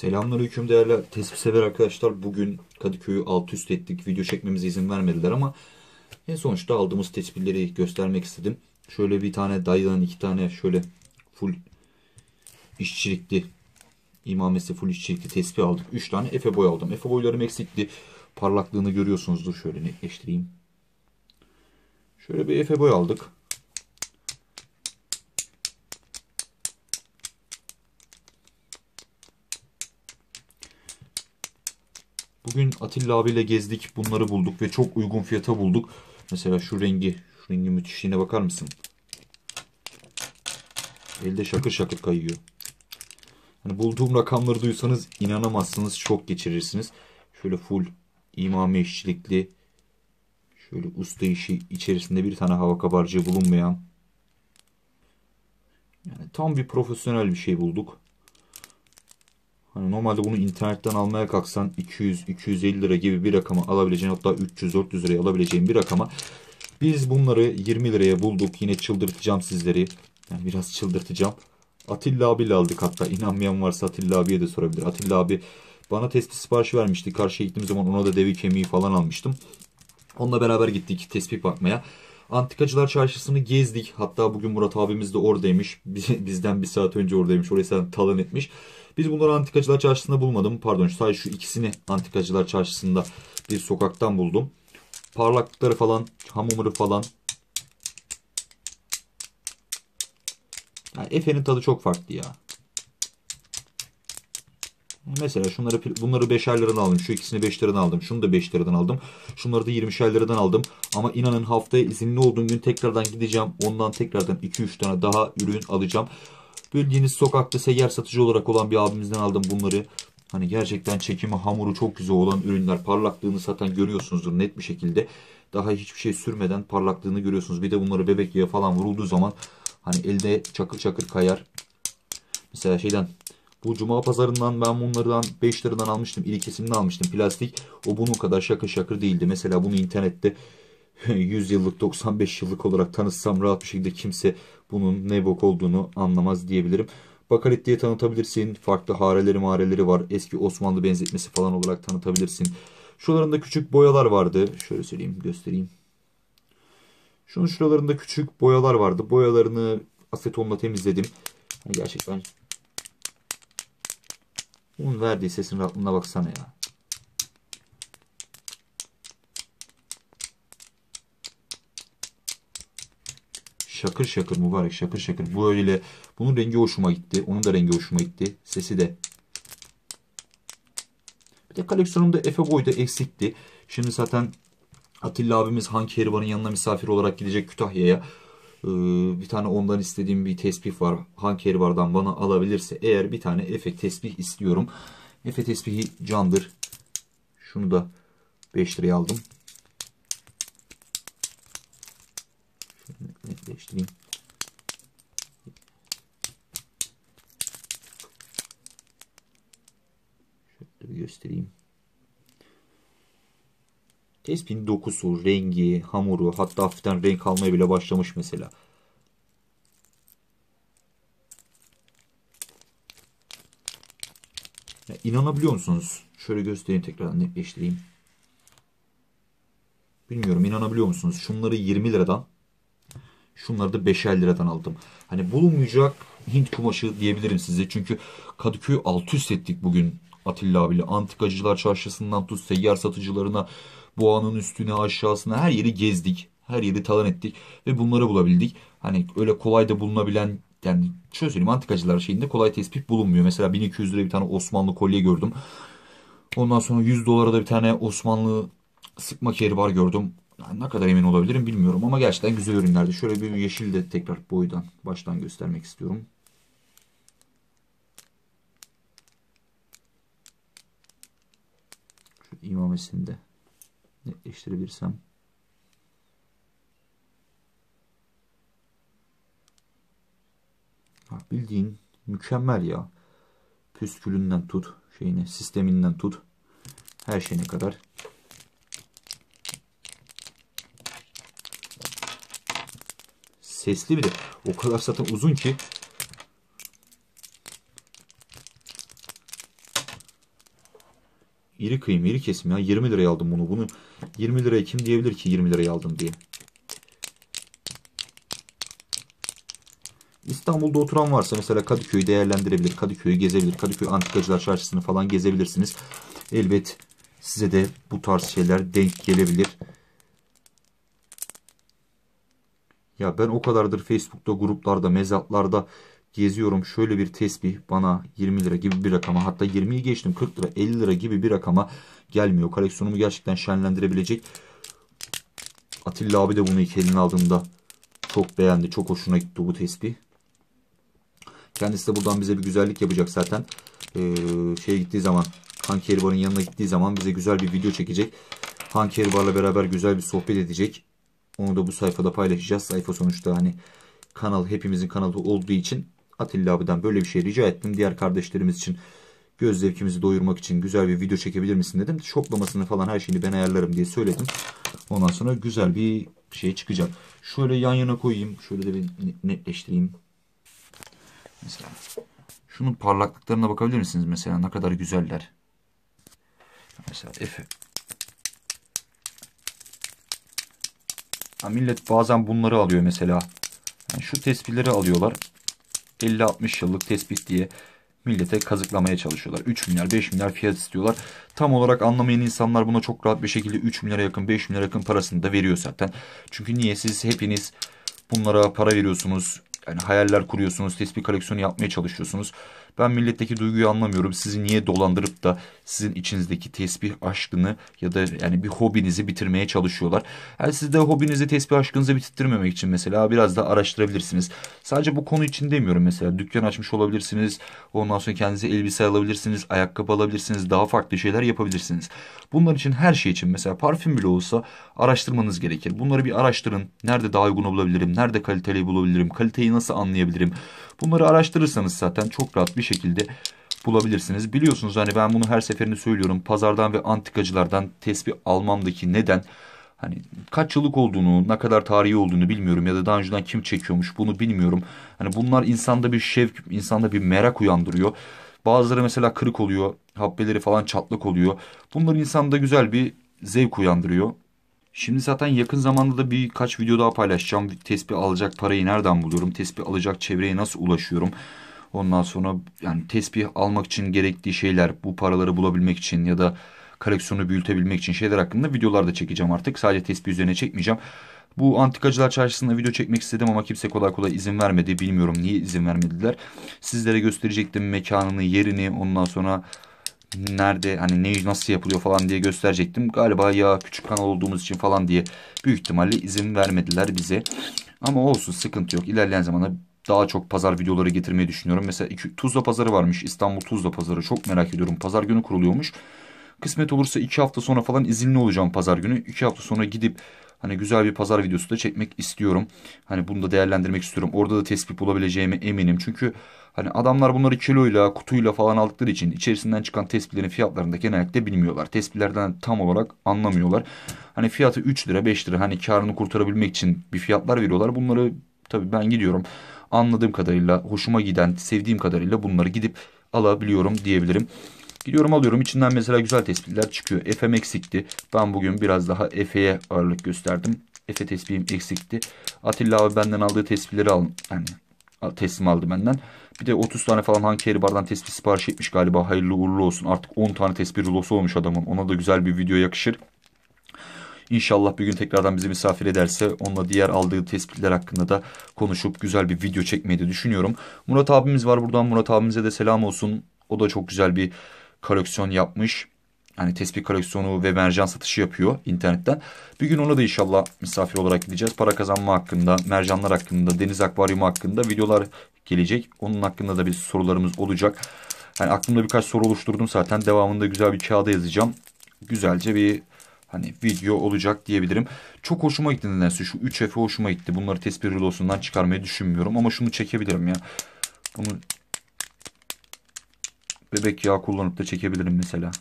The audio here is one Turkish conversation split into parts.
Selamünaleyküm değerli tespih sever arkadaşlar. Bugün Kadıköy'ü alt üst ettik. Video çekmemize izin vermediler ama en sonuçta aldığımız tespihleri göstermek istedim. Şöyle bir tane dayıdan iki tane şöyle full işçilikli, imamesi full işçilikli tespih aldık. 3 tane Efe boy aldım. Efe boylarım eksikti. Parlaklığını görüyorsunuzdur. Şöyle netleştireyim. Şöyle bir Efe boy aldık. Bugün Atilla abiyle gezdik. Bunları bulduk ve çok uygun fiyata bulduk. Mesela şu rengi müthişliğine bakar mısın? Elde şakır şakır kayıyor. Hani bulduğum rakamları duysanız inanamazsınız. Şok geçirirsiniz. Şöyle full imame işçilikli. Şöyle usta işi içerisinde bir tane hava kabarcığı bulunmayan. Yani tam bir profesyonel bir şey bulduk. Hani normalde bunu internetten almaya kalksan 200-250 lira gibi bir rakama alabileceğin, hatta 300-400 liraya alabileceğin bir rakama biz bunları 20 liraya bulduk. Yine çıldırtacağım sizleri. Yani biraz çıldırtacağım. Atilla abiyle aldık hatta. İnanmayan varsa Atilla abiye de sorabilir. Atilla abi bana tespih siparişi vermişti. Karşıya gittiğim zaman ona da devi kemiği falan almıştım. Onunla beraber gittik tespih bakmaya. Antikacılar Çarşısı'nı gezdik. Hatta bugün Murat abimiz de oradaymış. Bizden bir saat önce oradaymış. Orayı sen talan etmiş. Biz bunları Antikacılar Çarşısı'nda bulmadım. Pardon, sadece şu ikisini Antikacılar Çarşısı'nda bir sokaktan buldum. Parlaklıkları falan, hamurları falan. Yani Efe'nin tadı çok farklı ya. Mesela bunları 5'er liradan aldım. Şu ikisini 5 liradan aldım. Şunu da 5 liradan aldım. Şunları da 20'şer liradan aldım. Ama inanın haftaya izinli olduğum gün tekrardan gideceğim. Ondan tekrardan 2-3 tane daha ürün alacağım. Bildiğiniz sokakta seyyar satıcı olarak olan bir abimizden aldım bunları. Hani gerçekten çekimi, hamuru çok güzel olan ürünler. Parlaklığını zaten görüyorsunuzdur net bir şekilde. Daha hiçbir şey sürmeden parlaklığını görüyorsunuz. Bir de bunları bebek yağı falan vurulduğu zaman hani elde çakır çakır kayar. Mesela bu cuma pazarından ben bunlardan 5 liradan almıştım. İri kesimini almıştım. Plastik. O bunun kadar şakır şakır değildi. Mesela bunu internette 100 yıllık 95 yıllık olarak tanıtsam rahat bir şekilde kimse bunun ne bok olduğunu anlamaz diyebilirim. Bakaret diye tanıtabilirsin. Farklı hareleri var. Eski Osmanlı benzetmesi falan olarak tanıtabilirsin. Şuralarında küçük boyalar vardı. Şöyle söyleyeyim, göstereyim. Şuralarında küçük boyalar vardı. Boyalarını asetonla temizledim. Gerçekten bunun verdiği sesin rahatlığına baksana ya. Şakır şakır mübarek, şakır şakır. Bunun rengi hoşuma gitti. Onun da rengi hoşuma gitti. Sesi de. Bir de koleksiyonumda Efe boyda eksikti. Şimdi zaten Atilla abimiz Han Kerivan'ın yanına misafir olarak gidecek Kütahya'ya. Bir tane ondan istediğim bir tespih var. Han Kerivan'dan bana alabilirse eğer bir tane Efe tespih istiyorum. Efe tespihi candır. Şunu da 5 liraya aldım. Şöyle netleştireyim. Şöyle bir göstereyim. Tespihin dokusu, rengi, hamuru, hatta hafiften renk almaya bile başlamış mesela. Ya, inanabiliyor musunuz? Şöyle göstereyim, tekrar netleştireyim. Bilmiyorum, inanabiliyor musunuz? Şunları 20 liradan, şunları da 5'er liradan aldım. Hani bulunmayacak Hint kumaşı diyebilirim size. Çünkü Kadıköy'ü alt üst ettik bugün Atilla abiyle. Antikacılar Çarşısı'ndan tut seyyar satıcılarına, Boğa'nın üstüne aşağısına her yeri gezdik. Her yeri talan ettik ve bunları bulabildik. Hani öyle kolay da bulunabilen, yani şöyle söyleyeyim, antikacılar şeyinde kolay tespit bulunmuyor. Mesela 1200 liraya bir tane Osmanlı kolye gördüm. Ondan sonra 100 dolara da bir tane Osmanlı sıkma kehribar gördüm. Yani ne kadar emin olabilirim bilmiyorum ama gerçekten güzel ürünlerdi. Şöyle bir yeşil de tekrar boydan baştan göstermek istiyorum. Şu imamesini de netleştirebilirsem. Bildiğin mükemmel ya. Püskülünden tut, sisteminden tut. Her şeyine kadar. Sesli bir de. O kadar zaten uzun ki. iri kıyım, iri kesim ya. 20 liraya aldım bunu. Bunu 20 liraya kim diyebilir ki 20 liraya aldım diye. İstanbul'da oturan varsa mesela Kadıköy'ü değerlendirebilir. Kadıköy'ü gezebilir. Kadıköy Antikacılar Çarşısı'nı falan gezebilirsiniz. Elbet size de bu tarz şeyler denk gelebilir. Ya ben o kadardır Facebook'ta, gruplarda, mezatlarda geziyorum. Şöyle bir tesbih bana 20 lira gibi bir rakama, hatta 20'yi geçtim, 40 lira 50 lira gibi bir rakama gelmiyor. Koleksiyonumu gerçekten şenlendirebilecek. Atilla abi de bunu ilk eline aldığında çok beğendi. Çok hoşuna gitti bu tesbih. Kendisi de buradan bize bir güzellik yapacak zaten. Şeye gittiği zaman, Hank Keribar'ın yanına gittiği zaman bize güzel bir video çekecek. Hank Keribar'la beraber güzel bir sohbet edecek. Onu da bu sayfada paylaşacağız. Sayfa sonuçta hani kanal, hepimizin kanalı olduğu için Atilla abiden böyle bir şey rica ettim. Diğer kardeşlerimiz için göz zevkimizi doyurmak için güzel bir video çekebilir misin dedim. Şoklamasını falan her şeyini ben ayarlarım diye söyledim. Ondan sonra güzel bir şey çıkacak. Şöyle yan yana koyayım. Şöyle de bir netleştireyim. Mesela şunun parlaklıklarına bakabilir misiniz? Mesela ne kadar güzeller. Mesela Efe. Ha, millet bazen bunları alıyor mesela. Yani şu tespihleri alıyorlar. 50-60 yıllık tespih diye millete kazıklamaya çalışıyorlar. 3 milyar 5 milyar fiyat istiyorlar. Tam olarak anlamayan insanlar buna çok rahat bir şekilde 3 milyara yakın 5 milyara yakın parasını da veriyor zaten. Çünkü niye, siz hepiniz bunlara para veriyorsunuz. Yani hayaller kuruyorsunuz. Tespih koleksiyonu yapmaya çalışıyorsunuz. Ben milletteki duyguyu anlamıyorum. Sizi niye dolandırıp da sizin içinizdeki tesbih aşkını ya da yani bir hobinizi bitirmeye çalışıyorlar. Yani siz de hobinizi, tesbih aşkınızı bitirmemek için mesela biraz da araştırabilirsiniz. Sadece bu konu için demiyorum mesela. Dükkan açmış olabilirsiniz. Ondan sonra kendinize elbise alabilirsiniz. Ayakkabı alabilirsiniz. Daha farklı şeyler yapabilirsiniz. Bunlar için, her şey için, mesela parfüm bile olsa araştırmanız gerekir. Bunları bir araştırın. Nerede daha uygun bulabilirim? Nerede kaliteli bulabilirim? Kaliteyi nasıl anlayabilirim? Bunları araştırırsanız zaten çok rahat bir şekilde bulabilirsiniz. Biliyorsunuz hani ben bunu her seferinde söylüyorum. Pazardan ve antikacılardan tespih almamdaki neden, hani kaç yıllık olduğunu, ne kadar tarihi olduğunu bilmiyorum ya da daha önceden kim çekiyormuş bunu bilmiyorum. Hani bunlar insanda bir şevk, insanda bir merak uyandırıyor. Bazıları mesela kırık oluyor, habbeleri falan çatlak oluyor. Bunlar insanda güzel bir zevk uyandırıyor. Şimdi zaten yakın zamanda da birkaç video daha paylaşacağım. Tespih alacak parayı nereden buluyorum? Tespih alacak çevreye nasıl ulaşıyorum? Ondan sonra yani tespih almak için gerektiği şeyler, bu paraları bulabilmek için ya da koleksiyonu büyütebilmek için şeyler hakkında videolar da çekeceğim artık. Sadece tespih üzerine çekmeyeceğim. Bu Antikacılar Çarşısı'nda video çekmek istedim ama kimse kolay kolay izin vermedi. Bilmiyorum niye izin vermediler. Sizlere gösterecektim mekanını, yerini, ondan sonra nerede, hani ne nasıl yapılıyor falan diye gösterecektim. Galiba ya küçük kanal olduğumuz için falan diye büyük ihtimalle izin vermediler bize. Ama olsun, sıkıntı yok. İlerleyen zamanda daha çok pazar videoları getirmeyi düşünüyorum. Mesela Tuzla Pazarı varmış. İstanbul Tuzla Pazarı. Çok merak ediyorum. Pazar günü kuruluyormuş. Kısmet olursa 2 hafta sonra falan izinli olacağım pazar günü. 2 hafta sonra gidip hani güzel bir pazar videosu da çekmek istiyorum. Hani bunu da değerlendirmek istiyorum. Orada da tespih bulabileceğime eminim. Çünkü hani adamlar bunları kiloyla, kutuyla falan aldıkları için içerisinden çıkan tespihlerin fiyatlarını da genellikle bilmiyorlar. Tespihlerden tam olarak anlamıyorlar. Hani fiyatı 3 lira 5 lira, hani karını kurtarabilmek için bir fiyatlar veriyorlar. Bunları tabii ben gidiyorum. Anladığım kadarıyla, hoşuma giden, sevdiğim kadarıyla bunları gidip alabiliyorum diyebilirim. Gidiyorum alıyorum. İçinden mesela güzel tespihler çıkıyor. Efe'm eksikti. Ben bugün biraz daha Efe'ye ağırlık gösterdim. Efe tespihim eksikti. Atilla abi benden aldığı tespihleri yani teslim aldı benden. Bir de 30 tane falan Hankeri bardan tespih sipariş etmiş galiba. Hayırlı uğurlu olsun. Artık 10 tane tespih rulosu olmuş adamın. Ona da güzel bir video yakışır. İnşallah bir gün tekrardan bizi misafir ederse onunla diğer aldığı tespitler hakkında da konuşup güzel bir video çekmeyi de düşünüyorum. Murat abimiz var buradan. Murat abimize de selam olsun. O da çok güzel bir koleksiyon yapmış. Hani tespih koleksiyonu ve mercan satışı yapıyor internetten. Bir gün ona da inşallah misafir olarak gideceğiz. Para kazanma hakkında, mercanlar hakkında, deniz akvaryumu hakkında videolar gelecek. Onun hakkında da bir sorularımız olacak. Hani aklımda birkaç soru oluşturdum zaten. Devamında güzel bir kağıda yazacağım. Güzelce bir hani video olacak diyebilirim. Çok hoşuma gitti nedense. Şu 3 F'e hoşuma gitti. Bunları tespih rulosundan çıkarmayı düşünmüyorum. Ama şunu çekebilirim ya. Bunu bebek yağı kullanıp da çekebilirim mesela.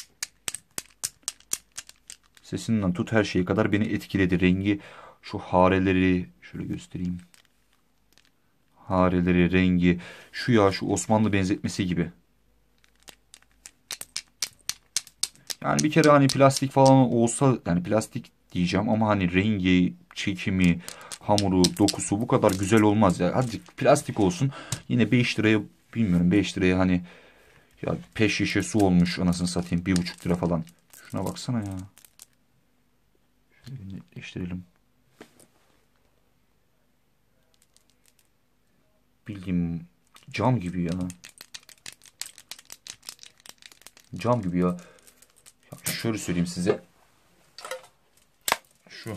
Sesinden tut her şeye kadar beni etkiledi. Rengi, şu hareleri şöyle göstereyim. Hareleri, rengi, şu ya şu Osmanlı benzetmesi gibi. Yani bir kere hani plastik falan olsa, yani plastik diyeceğim ama hani rengi, çekimi, hamuru, dokusu bu kadar güzel olmaz ya. Hadi plastik olsun. Yine 5 liraya, bilmiyorum, 5 liraya hani ya peş şişe su olmuş anasını satayım, 1,5 lira falan. Şuna baksana ya. Şöyle netleştirelim. Bildiğim cam gibi ya. Cam gibi ya. Ya şöyle söyleyeyim size. Şu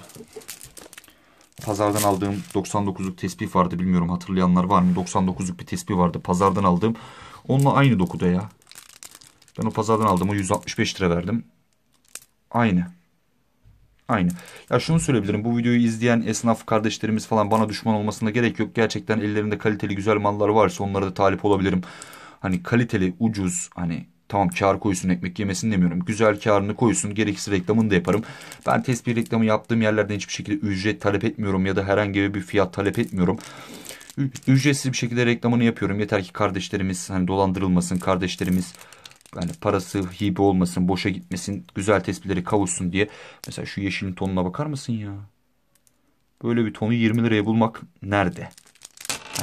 pazardan aldığım 99'luk tespih vardı. Bilmiyorum hatırlayanlar var mı? 99'luk bir tespih vardı. Pazardan aldığım. Onunla aynı dokuda ya. Ben o pazardan aldığımı 165 lira verdim. Aynı. Aynı. Ya şunu söyleyebilirim. Bu videoyu izleyen esnaf kardeşlerimiz falan bana düşman olmasına gerek yok. Gerçekten ellerinde kaliteli güzel mallar varsa onlara da talip olabilirim. Hani kaliteli, ucuz, hani tamam kâr koysun, ekmek yemesin demiyorum. Güzel kârını koysun. Gerekirse reklamını da yaparım. Ben tespih reklamı yaptığım yerlerden hiçbir şekilde ücret talep etmiyorum ya da herhangi bir fiyat talep etmiyorum. Ücretsiz bir şekilde reklamını yapıyorum. Yeter ki kardeşlerimiz hani dolandırılmasın. Kardeşlerimiz yani parası hibe olmasın, boşa gitmesin, güzel tespihleri kavuşsun diye. Mesela şu yeşilin tonuna bakar mısın ya? Böyle bir tonu 20 liraya bulmak nerede? Yani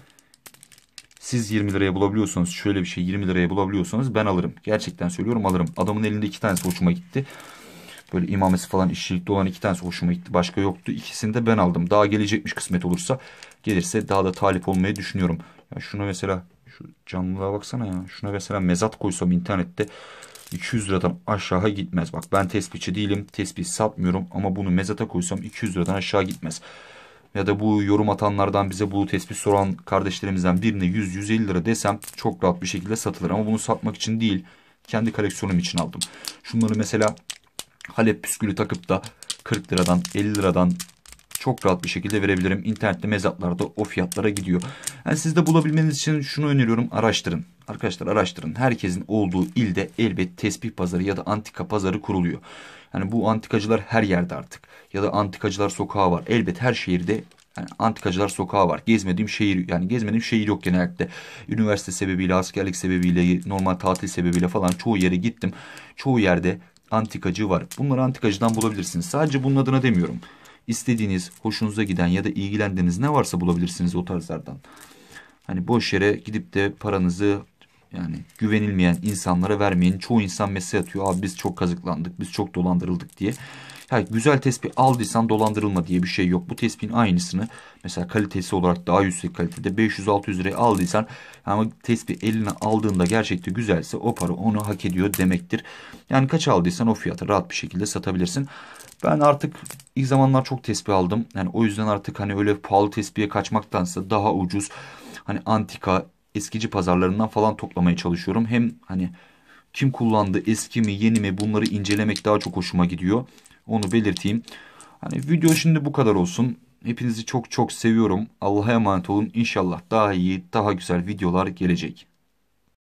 siz 20 liraya bulabiliyorsanız, şöyle bir şey 20 liraya bulabiliyorsanız ben alırım. Gerçekten söylüyorum, alırım. Adamın elinde 2 tanesi hoşuma gitti. Böyle imamesi falan işçilikli olan 2 tanesi hoşuma gitti. Başka yoktu. İkisini de ben aldım. Daha gelecekmiş kısmet olursa. Gelirse daha da talip olmayı düşünüyorum. Ya şuna mesela, şu canlılığa baksana ya. Şuna mesela mezat koysam internette 200 liradan aşağı gitmez. Bak ben tespihçi değilim. Tespih satmıyorum ama bunu mezata koysam 200 liradan aşağı gitmez. Ya da bu yorum atanlardan, bize bu tespih soran kardeşlerimizden birine 100-150 lira desem çok rahat bir şekilde satılır. Ama bunu satmak için değil, kendi koleksiyonum için aldım. Şunları mesela Halep püskülü takıp da 40 liradan 50 liradan çok rahat bir şekilde verebilirim. İnternette mezatlarda o fiyatlara gidiyor. Yani siz de bulabilmeniz için şunu öneriyorum: araştırın. Arkadaşlar araştırın. Herkesin olduğu ilde elbet tespih pazarı ya da antika pazarı kuruluyor. Yani bu antikacılar her yerde artık. Ya da antikacılar sokağı var. Elbet her şehirde yani antikacılar sokağı var. Gezmediğim şehir, yani gezmediğim şehir yok genellikle. Üniversite sebebiyle, askerlik sebebiyle, normal tatil sebebiyle falan çoğu yere gittim. Çoğu yerde antikacı var. Bunları antikacıdan bulabilirsiniz. Sadece bunun adına demiyorum. İstediğiniz, hoşunuza giden ya da ilgilendiğiniz ne varsa bulabilirsiniz o tarzlardan. Hani boş yere gidip de paranızı yani güvenilmeyen insanlara vermeyin. Çoğu insan mesaj atıyor. Abi biz çok kazıklandık, biz çok dolandırıldık diye. Ya güzel tespih aldıysan dolandırılma diye bir şey yok. Bu tespihin aynısını mesela kalitesi olarak daha yüksek kalitede 500-600 liraya aldıysan, ama tespih eline aldığında gerçekten güzelse o para onu hak ediyor demektir. Yani kaç aldıysan o fiyata rahat bir şekilde satabilirsin. Ben artık ilk zamanlar çok tespih aldım. Yani o yüzden artık hani öyle pahalı tespihe kaçmaktansa daha ucuz hani antika, eskici pazarlarından falan toplamaya çalışıyorum. Hem hani kim kullandı, eski mi yeni mi, bunları incelemek daha çok hoşuma gidiyor. Onu belirteyim. Hani video şimdi bu kadar olsun. Hepinizi çok çok seviyorum. Allah'a emanet olun. İnşallah daha iyi, daha güzel videolar gelecek.